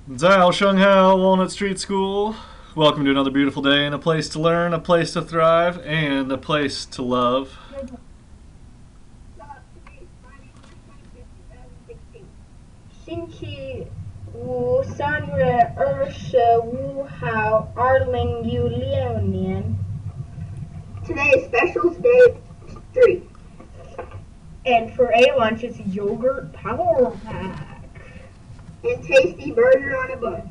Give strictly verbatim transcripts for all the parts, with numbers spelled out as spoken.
Zhao Shanghao, Walnut Street School. Welcome to another beautiful day and a place to learn, a place to thrive, and a place to love. twenty-fifth,星期五，三月二十五号，二零一六年。 Today's special day three. And for a lunch, it's yogurt power pack. And tasty burger on a bun.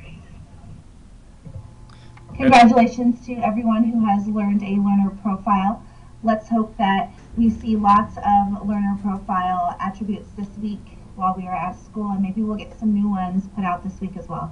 Congratulations to everyone who has learned a learner profile. Let's hope that we see lots of learner profile attributes this week while we are at school, and maybe we'll get some new ones put out this week as well.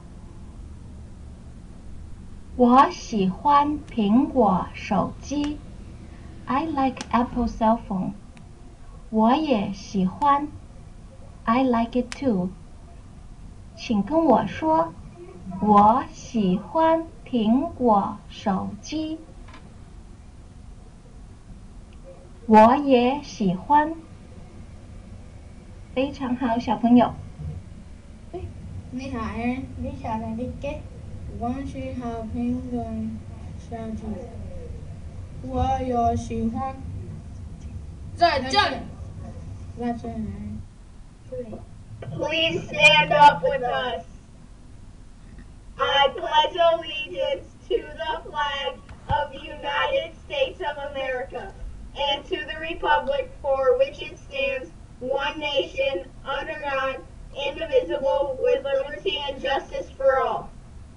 我喜欢苹果手机 I like Apple cell phone. 我也喜欢 I like it too. 请跟我说我喜欢苹果手机。我也喜欢。非常好，小朋友。 你好 Aaron， 你好 Enrique。我喜欢苹果手机。我也喜欢。再见。再见。 Please stand up with us. I pledge allegiance to the flag of the United States of America and to the republic for which it stands, one nation, under God, indivisible, with liberty and justice for all.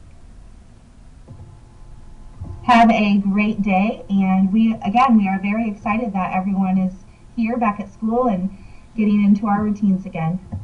Have a great day, and we again we are very excited that everyone is here back at school and getting into our routines again.